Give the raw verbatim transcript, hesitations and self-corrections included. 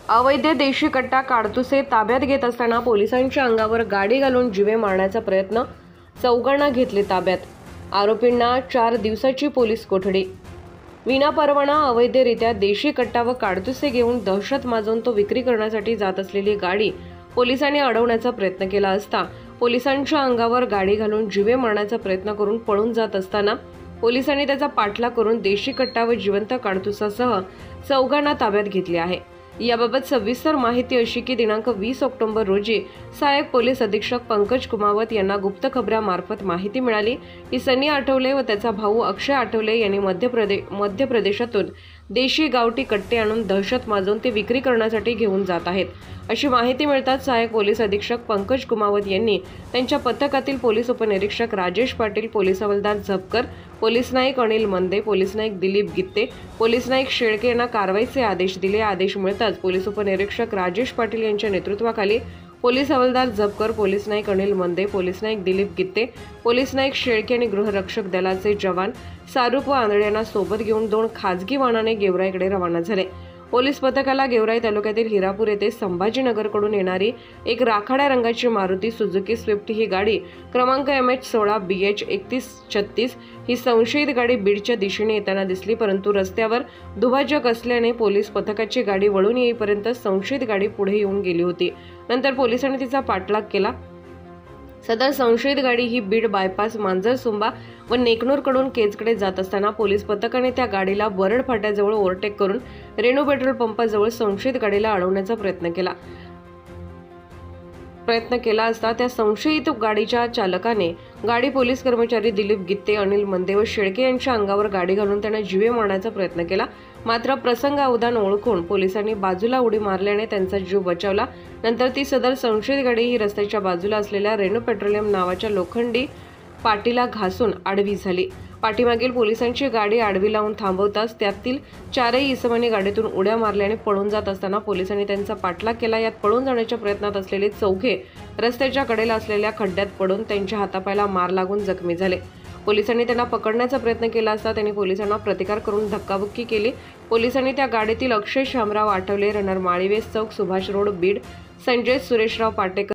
अवैध देशी कट्टा काडतुसे ताब्यात घेत असताना पोलिसांच्या अंगावर गाडी घालून जीवे मारण्याचा प्रयत्न, चौघांना घेतले ताब्यात। आरोपींना चार दिवसाची पोलीस कोठडी। विनापरवाना अवैधरित्या देशी कट्टा व काडतुसे घेऊन दहशत माजवून तो विक्री करण्यासाठी जात असलेली गाडी पोलिसांनी अडवण्याचा प्रयत्न केला असता पोलिसांच्या अंगावर गाडी घालून जीवे मारण्याचा प्रयत्न करून पळून जात असताना पोलिसांनी त्याचा पाठलाग करून देशी कट्टा व जिवंत काडतुसासह चौघांना ताब्यात घेतले आहे। याबाबत सविस्तर माहिती अशी की दिनांक वीस ऑक्टोबर रोजी सहाय्यक पोलीस अधीक्षक पंकज कुमावत यांना गुप्त खबरामार्फत माहिती मिळाली की सनी आठवले व त्याचा भाऊ अक्षय आठवले यांनी मध्य प्रदेश मध्य प्रदेशातून देशी गावठी कट्टे आणून दहशत माजवून ते विक्री करण्यासाठी घेऊन जात आहेत अशी माहिती मिळताच सहाय्यक पोलीस अधीक्षक पंकज कुमावत यांनी त्यांच्या पथकातील पोलीस उपनिरीक्षक राजेश पाटील, पोलीस हवालदार झपकर, police Naik Anil Mande, police Naik Dilip Gitte, police Naik Shelke यांना कारवाईचे आदेश दिले। आदेश मिळताच पोलीस उपनिरीक्षक राजेश पाटील यांच्या नेतृत्वाखाली पोलीस हवालदार झपकर, police Naik Anil Mande, police Naik Dilip Gitte, police Naik Shelke आणि गृहरक्षक दलाचे जवान सारूप व आंधळे यांना सोबत घेऊन दोन खाजगी वाहनाने गेवराईकडे रवाना झाले। पोलीस पथकाला गेवराई तालुक्यातील हिरापूर येथे संभाजीनगरकडून येणारी एक राखाड्या रंगाची मारुती सुझुकी स्विफ्ट ही गाडी क्रमांक एम एच सोळा बी एच एकतीस छत्तीस ही संशयित गाडी बीडच्या दिशेने येताना दिसली, परंतु रस्त्यावर दुभाजक असल्याने पोलीस पथकाची गाडी वळून येईपर्यंत संशयित गाडी पुढे येऊन गेली होती। नंतर पोलिसांनी तिचा पाठलाग केला। सदर संशयित गाडी ही बीड बायपास मांजरसुंबा व नेकनूरकडून केजकडे जात असताना पोलीस पथकाने त्या गाडीला बरड फाट्याजवळ ओव्हरटेक करून रेणू पेट्रोल पंपाजवळ संशयित गाडीला अडवण्याचा प्रयत्न केला प्रयत्न केला असता त्या संशयित गाडीच्या चालकाने गाडी पोलीस कर्मचारी दिलीप गित्ते, अनिल मंदे व शेळके यांच्या अंगावर गाडी घालून त्यांना जीवे मारण्याचा प्रयत्न केला। मात्र प्रसंगावधान ओळखून पोलिसांनी बाजूला उडी मारल्याने त्यांचा जीव बचावला। नंतर ती सदर संशयित गाडी ही रस्त्याच्या बाजूला असलेल्या रेणू पेट्रोलियम नावाच्या लोखंडी पाटीला घासून आडवी झाली। पाठीमागील पोलिसांची गाडी आडवी लावून थांबवताच त्यातील चारही इसमांनी गाडीतून उड्या मारल्याने पळून जात असताना पोलिसांनी त्यांचा पाठलाग केला। यात पळून जाण्याच्या प्रयत्नात असलेले चौघे रस्त्याच्या कडेला असलेल्या खड्ड्यात पडून त्यांच्या हातापायाला मार लागून जखमी झाले। पोलिसांनी त्यांना पकडण्याचा प्रयत्न केला असता त्यांनी पोलिसांना प्रतिकार करून धक्काबुक्की केली। पोलिसांनी त्या गाडीतील अक्षय शामराव आठवले, राहणार माळीवेस चौक, सुभाष रोड, बीड, संजय सुरेशराव पाटेकर